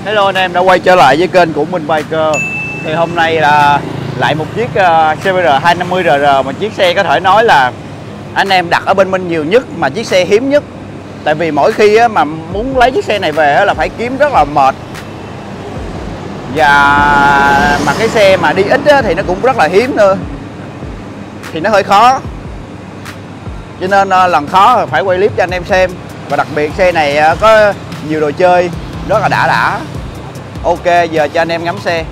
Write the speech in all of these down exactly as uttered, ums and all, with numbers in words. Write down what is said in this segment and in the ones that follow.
Hello anh em đã quay trở lại với kênh của Minh Biker. Thì hôm nay là lại một chiếc uh, xê vê rờ hai năm mươi R R, mà chiếc xe có thể nói là anh em đặt ở bên Minh nhiều nhất, mà chiếc xe hiếm nhất. Tại vì mỗi khi á, mà muốn lấy chiếc xe này về á, là phải kiếm rất là mệt. Và mà cái xe mà đi ít á, thì nó cũng rất là hiếm nữa, thì nó hơi khó. Cho nên uh, lần khó phải quay clip cho anh em xem. Và đặc biệt xe này uh, có nhiều đồ chơi rất là đã đã. Ok, giờ cho anh em ngắm xe.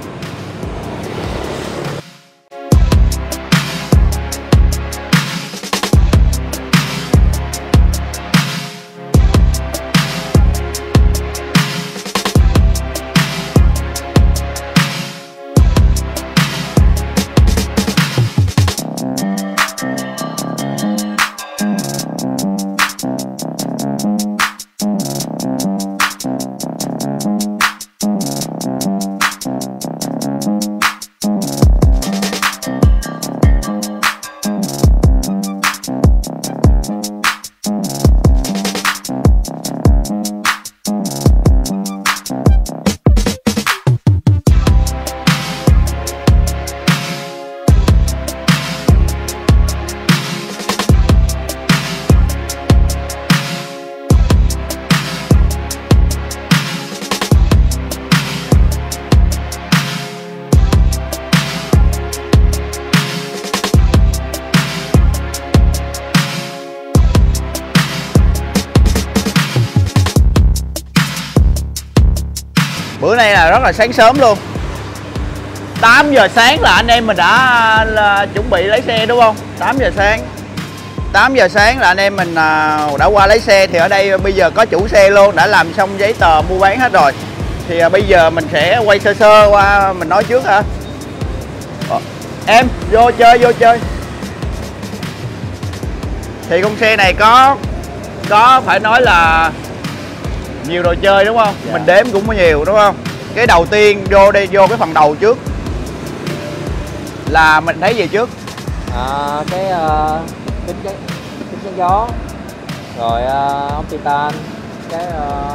Bữa nay là rất là sáng sớm luôn. Tám giờ sáng là anh em mình đã là chuẩn bị lấy xe đúng không? Tám giờ sáng Tám giờ sáng là anh em mình đã qua lấy xe. Thì ở đây bây giờ có chủ xe luôn, đã làm xong giấy tờ mua bán hết rồi. Thì bây giờ mình sẽ quay sơ sơ qua, mình nói trước hả? Em vô chơi, vô chơi. Thì con xe này có Có phải nói là nhiều đồ chơi đúng không? Dạ. Mình đếm cũng có nhiều đúng không? Cái đầu tiên vô đây, vô cái phần đầu trước là mình thấy gì trước? À, cái uh, kính chắn kính chắn gió, rồi uh, ốc titan, cái uh,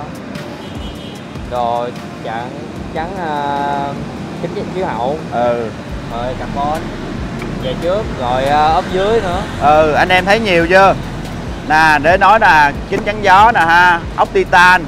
đồ chặn chắn uh, kính chiếu hậu, ừ, rồi carbon về trước, rồi uh, ốp dưới nữa. Ừ, anh em thấy nhiều chưa? Nè, để nói là kính chắn gió nè ha, ốc titan,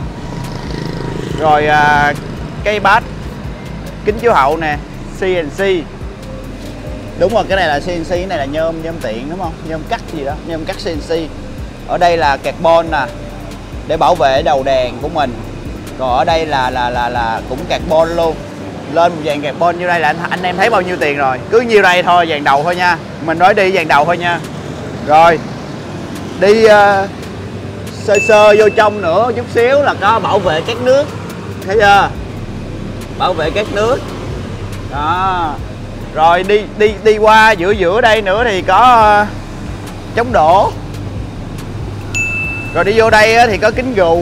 rồi uh, cây bát, kính chiếu hậu nè, xê en xê. Đúng rồi, cái này là xê en xê, cái này là nhôm, nhôm tiện đúng không? Nhôm cắt gì đó, nhôm cắt xê en xê. Ở đây là carbon nè, để bảo vệ đầu đèn của mình. Rồi ở đây là là là là cũng carbon luôn. Lên một dàn carbon như đây là anh, anh em thấy bao nhiêu tiền rồi. Cứ nhiêu đây thôi, dàn đầu thôi nha. Mình nói đi dàn đầu thôi nha. Rồi đi uh, sơ sơ vô trong nữa chút xíu là có bảo vệ các nước, thấy chưa? Bảo vệ các nước đó. Rồi đi đi đi qua giữa giữa đây nữa thì có uh, chống đổ. Rồi đi vô đây thì có kính gù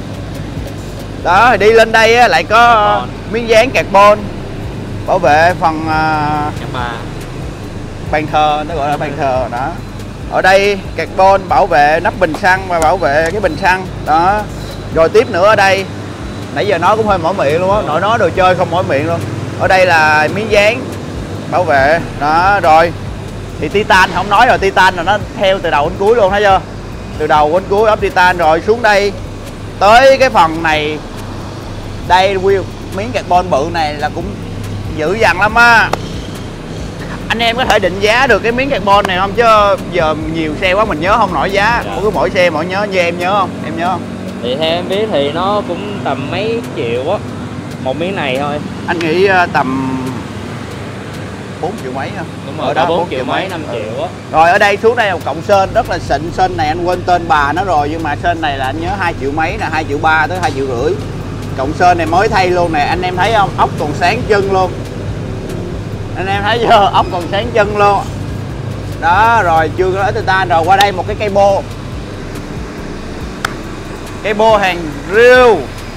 đó. Thì đi lên đây lại có uh, miếng dán carbon bảo vệ phần uh, bàn thờ, nó gọi là bàn thờ đó. Ở đây carbon bảo vệ nắp bình xăng và bảo vệ cái bình xăng đó. Rồi tiếp nữa ở đây, nãy giờ nói cũng hơi mỏi miệng luôn á, nội nói đồ chơi không mỏi miệng luôn. Ở đây là miếng dán bảo vệ đó. Rồi thì titan không nói rồi, titan là nó theo từ đầu đến cuối luôn, thấy chưa? Từ đầu đến cuối ốp titan. Rồi xuống đây tới cái phần này, đây wheel, miếng carbon bự này là cũng dữ dằn lắm á. Anh em có thể định giá được cái miếng carbon này không? Chứ giờ nhiều xe quá mình nhớ không nổi giá. Dạ. Mỗi, mỗi xe mỗi nhớ, như em nhớ không? Em nhớ không? Thì theo em biết thì nó cũng tầm mấy triệu á, một miếng này thôi. Anh nghĩ tầm bốn triệu mấy không? Đúng rồi, ở đó bốn triệu mấy, năm triệu á. Rồi ở đây xuống đây là một cọng sên rất là xịn. Sên này anh quên tên bà nó rồi, nhưng mà sên này là anh nhớ hai triệu mấy nè, hai triệu ba tới hai triệu rưỡi. Cọng sên này mới thay luôn nè, anh em thấy không? Ốc còn sáng chân luôn. Anh em thấy chưa? Ốc còn sáng chân luôn. Đó, rồi chưa có nói titan. Rồi qua đây một cái cây bô. Cây bô hàng riêu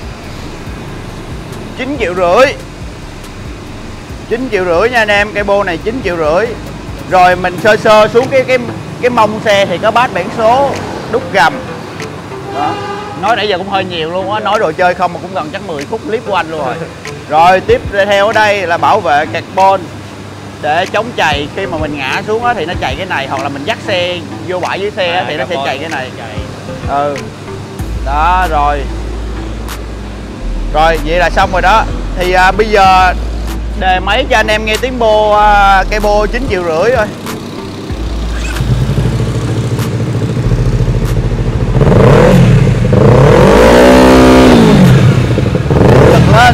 chín triệu rưỡi. chín triệu rưỡi nha anh em, cây bô này chín triệu rưỡi. Rồi mình sơ sơ xuống cái cái cái mông xe thì có bát biển số, đúc gầm. Đó. Nói nãy giờ cũng hơi nhiều luôn á, nói đồ chơi không mà cũng gần chắc mười phút clip của anh luôn rồi. Rồi tiếp theo ở đây là bảo vệ carbon để chống chày, khi mà mình ngã xuống á thì nó chày cái này, hoặc là mình dắt xe vô bãi dưới xe á, thì nó sẽ chày cái này. Ừ. Đó rồi. Rồi vậy là xong rồi đó. Thì à, bây giờ đề máy cho anh em nghe tiếng bô à, cây bô chín triệu rưỡi thôi. Lên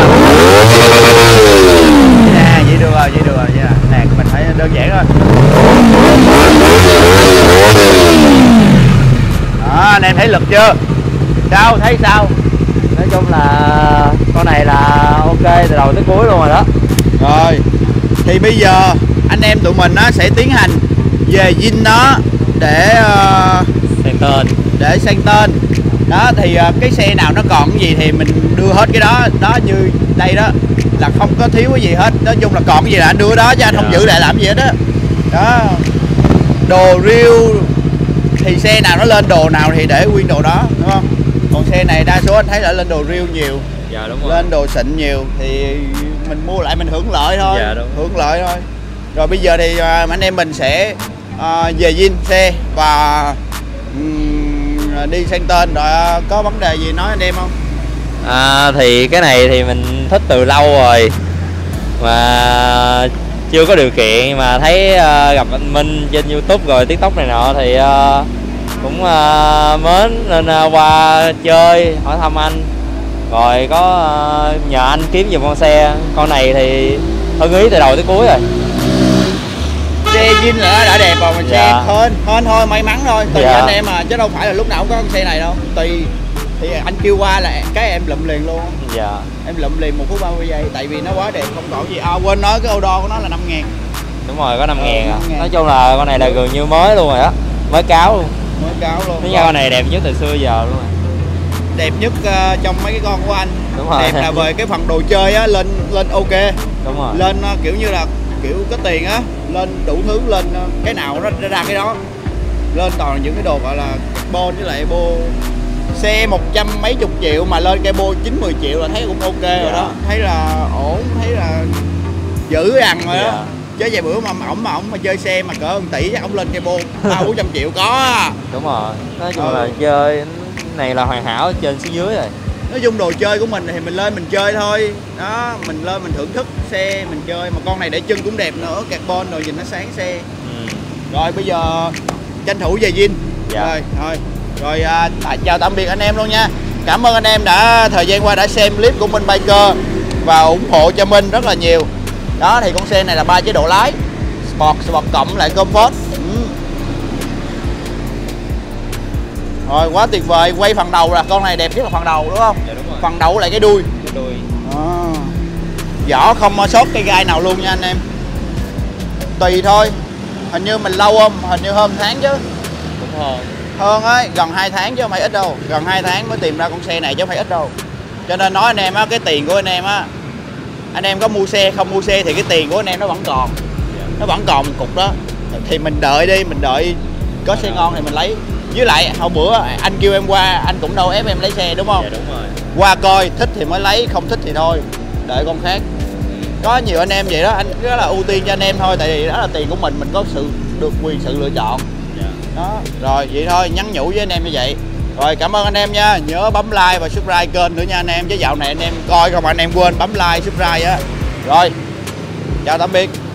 nè, vậy được rồi, vậy được rồi nha. Nè mình thấy đơn giản thôi. Đó, anh em thấy lực chưa? Sao, thấy sao? Nói chung là con này là ok từ đầu tới cuối luôn rồi đó. Rồi thì bây giờ anh em tụi mình á sẽ tiến hành về zin nó để uh, sang tên để sang tên. Đó thì uh, cái xe nào nó còn cái gì thì mình đưa hết cái đó. Đó như đây đó là không có thiếu cái gì hết. Nói chung là còn cái gì là anh đưa đó chứ anh không giữ lại làm gì hết đó. Đó. Đồ riêu thì xe nào nó lên đồ nào thì để nguyên đồ đó, đúng không? Còn xe này đa số anh thấy là lên đồ riêu nhiều. Dạ đúng rồi. Lên đồ xịn nhiều thì mình mua lại mình hưởng lợi thôi. Dạ đúng. Hưởng lợi thôi. Rồi bây giờ thì uh, anh em mình sẽ uh, về zin xe và um, đi sang tên. Rồi uh, có vấn đề gì nói anh em không? À, thì cái này thì mình thích từ lâu rồi mà chưa có điều kiện, nhưng mà thấy uh, gặp anh Minh trên YouTube rồi TikTok này nọ thì uh, cũng uh, mến nên uh, qua chơi hỏi thăm anh, rồi có uh, nhờ anh kiếm giùm con xe. Con này thì hơn ý từ đầu tới cuối rồi. Xe zin là đã đẹp rồi, mình Dạ. xe hên hên thôi, may mắn thôi, tùy Dạ. anh em mà, chứ đâu phải là lúc nào cũng có con xe này đâu. Tùy thì anh kêu qua là cái em lụm liền luôn. Dạ. Em lụm liền một phút ba mươi giây, tại vì nó quá đẹp không còn gì. À quên nói cái ô đo của nó là năm ngàn. Đúng rồi, có năm Ừ, ngàn à. năm ngàn. Nói chung là con này là gần như mới luôn rồi đó, mới cáo luôn. Mới cáo luôn. Cái con này đẹp nhất từ xưa giờ luôn rồi. Đẹp nhất uh, trong mấy cái con của anh. Đúng rồi. Đẹp là về cái phần đồ chơi á, lên lên ok. Đúng rồi. Lên uh, kiểu như là kiểu có tiền á, lên đủ thứ, lên uh, cái nào nó ra, ra cái đó. Lên toàn những cái đồ gọi là carbon với lại bô. Xe một trăm mấy chục triệu mà lên cây bô chín mười triệu là thấy cũng ok rồi. Dạ. Đó, thấy là ổn, thấy là dữ ăn rồi. Dạ. Đó. Dạ. Chứ vài bữa mà ổng mà ổng mà chơi xe mà cỡ một tỷ chắc ổng lên cây bô ba bốn trăm triệu có. Đúng rồi. Nói chung Ừ. là chơi này là hoàn hảo trên xuống dưới rồi. Nói chung đồ chơi của mình thì mình lên mình chơi thôi. Đó, mình lên mình thưởng thức xe mình chơi. Mà con này để chân cũng đẹp nữa, carbon rồi nhìn nó sáng xe. Ừ. Rồi bây giờ tranh thủ về zin. Dạ. Rồi thôi. Rồi à, chào tạm biệt anh em luôn nha. Cảm ơn anh em đã thời gian qua đã xem clip của Minh Biker và ủng hộ cho Minh rất là nhiều. Đó thì con xe này là ba chế độ lái, Sport, Sport cộng lại Comfort. Ừ. Rồi quá tuyệt vời. Quay phần đầu là con này đẹp nhất là phần đầu đúng không? Dạ đúng rồi. Phần đầu lại cái đuôi. Cái đuôi. À, vỏ không sót cây gai nào luôn nha anh em. Tùy thôi. Hình như mình lâu không? Hình như hơn tháng chứ. Đúng rồi. Hơn ấy, gần hai tháng chứ không phải ít đâu. Gần hai tháng mới tìm ra con xe này chứ không phải ít đâu. Cho nên nói anh em á, cái tiền của anh em á, anh em có mua xe không mua xe thì cái tiền của anh em nó vẫn còn. Nó vẫn còn một cục đó. Thì mình đợi đi, mình đợi có xe ngon thì mình lấy. Với lại hồi bữa anh kêu em qua, anh cũng đâu ép em lấy xe đúng không? Dạ đúng rồi. Qua coi, thích thì mới lấy, không thích thì thôi, đợi con khác. Có nhiều anh em vậy đó, anh rất là ưu tiên cho anh em thôi. Tại vì đó là tiền của mình, mình có sự được quyền sự lựa chọn. Dạ. Đó, rồi vậy thôi, nhắn nhủ với anh em như vậy. Rồi cảm ơn anh em nha, nhớ bấm like và subscribe kênh nữa nha anh em. Chứ dạo này anh em coi không anh em quên bấm like, subscribe á. Rồi, chào tạm biệt.